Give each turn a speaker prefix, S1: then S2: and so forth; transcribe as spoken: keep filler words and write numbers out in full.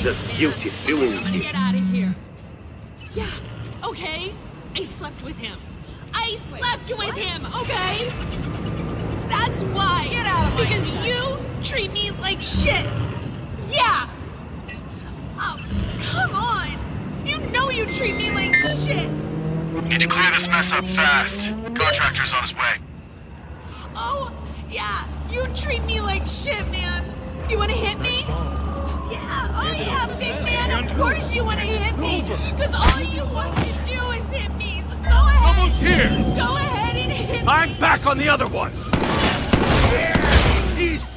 S1: Jesus,
S2: man.
S1: guilty
S2: I'm
S1: feeling.
S2: gonna get out of here. Yeah, okay. I slept with him. I slept Wait, with what? him, okay? That's why.
S3: Get out of my
S2: Because
S3: sight.
S2: you treat me like shit. Yeah. Oh, come on. You know you treat me like shit.
S4: Need to clear this mess up fast. Contractor's on his way.
S2: Oh, yeah. You treat me like shit, man. You wanna hit me? Yeah, oh yeah, big man. Of course you wanna hit me. Because all you want to do is hit me. So go ahead.
S5: Someone's here.
S2: Go ahead and hit me.
S5: I'm back on the other one. He's